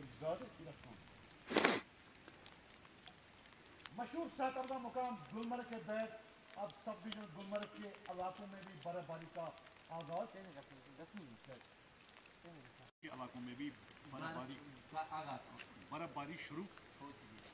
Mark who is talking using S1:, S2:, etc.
S1: मशहूर सातरदा मुकाम गुलमर्ग के बैग अब सब डिवीजन गुलमर्ग के इलाकों में भी बर्फबारी का आगाज के इलाकों में भी बर्फबारी शुरू हो चुकी है।